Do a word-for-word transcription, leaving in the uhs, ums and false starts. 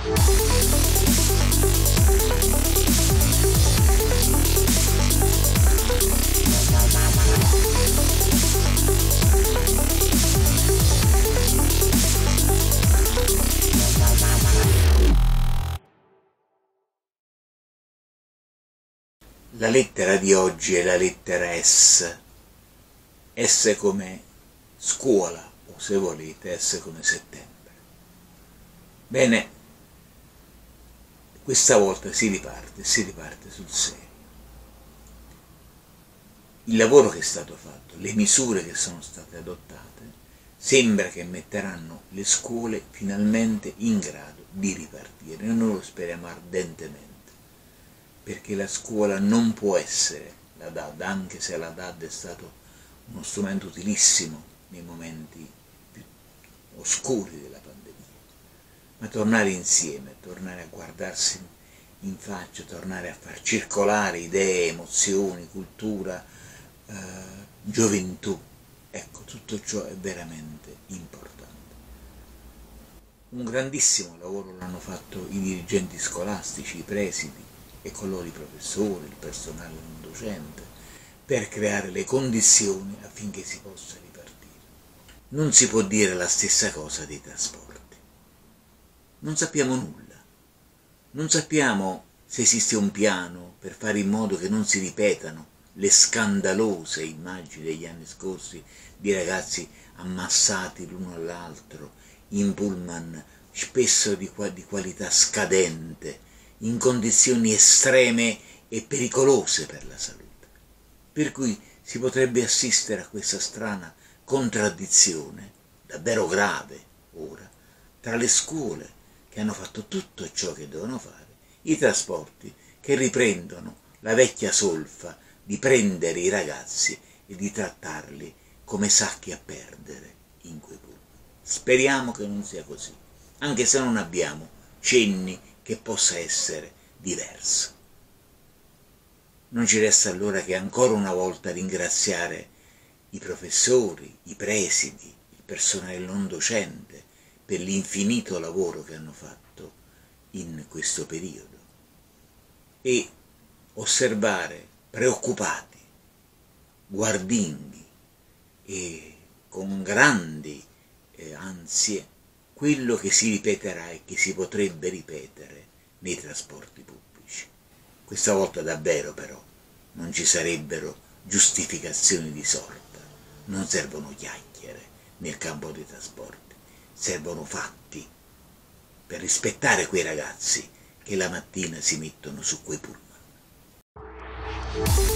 La lettera di oggi è la lettera S, S come scuola, o se volete S come settembre. Bene, questa volta si riparte, si riparte sul serio. Il lavoro che è stato fatto, le misure che sono state adottate, sembra che metteranno le scuole finalmente in grado di ripartire, e noi lo speriamo ardentemente. Perché la scuola non può essere la D A D, anche se la D A D è stato uno strumento utilissimo nei momenti più oscuri della pandemia, ma tornare insieme, tornare a guardarsi in faccia, tornare a far circolare idee, emozioni, cultura, eh, gioventù, ecco, tutto ciò è veramente importante. Un grandissimo lavoro l'hanno fatto i dirigenti scolastici, i presidi, e con loro i professori, il personale non docente, per creare le condizioni affinché si possa ripartire. Non si può dire la stessa cosa dei trasporti. Non sappiamo nulla. Non sappiamo se esiste un piano per fare in modo che non si ripetano le scandalose immagini degli anni scorsi di ragazzi ammassati l'uno all'altro in pullman, spesso di, di qualità scadente, in condizioni estreme e pericolose per la salute. Per cui si potrebbe assistere a questa strana contraddizione, davvero grave ora, tra le scuole che hanno fatto tutto ciò che dovevano fare, i trasporti che riprendono la vecchia solfa di prendere i ragazzi e di trattarli come sacchi a perdere in quei pullman. Speriamo che non sia così, anche se non abbiamo cenni che possa essere diverso. Non ci resta allora che ancora una volta ringraziare i professori, i presidi, il personale non docente per l'infinito lavoro che hanno fatto in questo periodo e osservare preoccupati, guardinghi e con grandi eh, ansie quello che si ripeterà e che si potrebbe ripetere nei trasporti pubblici. Questa volta davvero però non ci sarebbero giustificazioni di sorta, non servono chiacchiere nel campo dei trasporti, servono fatti per rispettare quei ragazzi che la mattina si mettono su quei pullman.